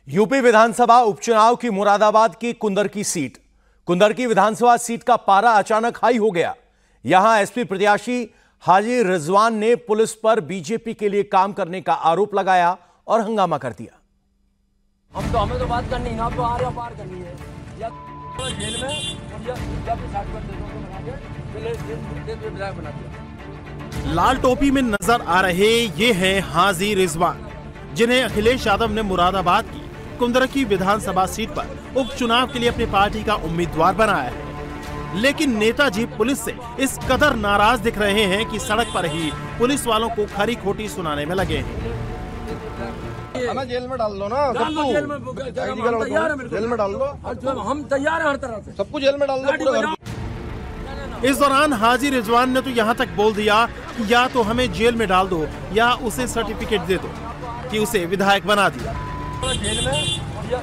UP विधानसभा उपचुनाव की मुरादाबाद की कुंदरकी सीट। कुंदरकी विधानसभा सीट का पारा अचानक हाई हो गया। यहां एसपी प्रत्याशी हाजी रिजवान ने पुलिस पर बीजेपी के लिए काम करने का आरोप लगाया और हंगामा कर दिया। हमें तो बात करनी है, आप तो आ रहे हो पार करनी है या तो जेल में या फिर विधायक बना दिया। लाल टोपी में नजर आ रहे ये हैं हाजी रिजवान, जिन्हें अखिलेश यादव ने मुरादाबाद की कुंदरकी विधानसभा सीट पर उपचुनाव के लिए अपनी पार्टी का उम्मीदवार बनाया है। लेकिन नेताजी पुलिस से इस कदर नाराज दिख रहे हैं कि सड़क पर ही पुलिस वालों को खरी खोटी सुनाने में लगे हैं। हमें जेल में डाल दो ना, सबको जेल में डाल दो। हम तैयार हैं हर तरह से, सबको जेल में डाल दो। इस दौरान हाजी रिजवान ने तो यहाँ तक बोल दिया कि या तो हमें जेल में डाल दो या उसे सर्टिफिकेट दे दो कि उसे विधायक बना दिया। जेल में या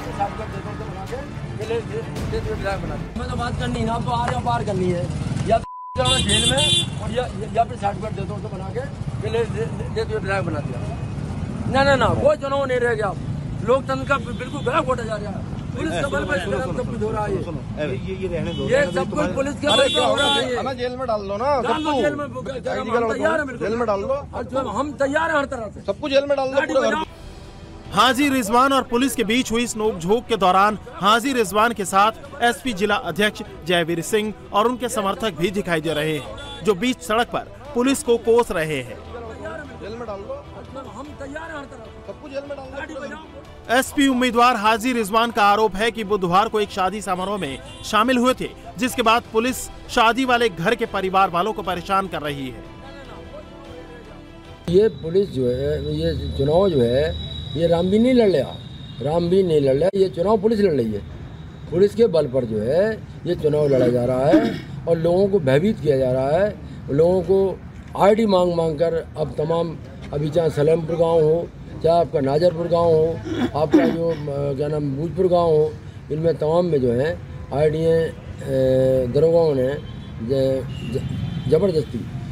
विधायक बना दिया। हमें तो बात करनी है, आप तो आ रहे हो पार करनी है या जेल में और या फिर सर्टिफिकेट दे दो बना के विधायक बना दिया। ना कोई चुनाव नहीं रह गया। लोकतंत्र का बिल्कुल गला घोटा जा रहा है। पुलिस के बल पर सब कुछ हो रहा है। ये सब कुछ पुलिस के बल पर हो रहा है। हमें जेल में डाल दो ना, सबको जेल में डाल दो। हम तैयार हैं हर तरह से, सबको जेल में डाल दो। हाजी रिजवान और पुलिस के बीच हुई इस नोकझोंक के दौरान हाजी रिजवान के साथ एसपी जिला अध्यक्ष जयवीर सिंह और उनके समर्थक भी दिखाई दे रहे हैं, जो बीच सड़क पर पुलिस को कोस रहे हैं। जेल में डाल दो, हम तैयार हैं हर तरह से, सबको जेल में डाल दो। एसपी उम्मीदवार हाजी रिजवान का आरोप है कि बुधवार को एक शादी समारोह में शामिल हुए थे, जिसके बाद पुलिस शादी वाले घर के परिवार वालों को परेशान कर रही है। ये पुलिस जो है, ये चुनाव जो है, ये राम भी नहीं लड़ रहा, ये चुनाव पुलिस लड़ रही है। पुलिस के बल पर जो है ये चुनाव लड़ा जा रहा है और लोगों को भयभीत किया जा रहा है। लोगों को आईडी मांग कर अब तमाम, अभी चाहे सलेमपुर गांव हो, चाहे आपका नाजरपुर गांव हो, आपका जो क्या नाम भूजपुर गांव हो, इनमें तमाम में जो है आईडियाँ दरोगाओं ने ज़बरदस्ती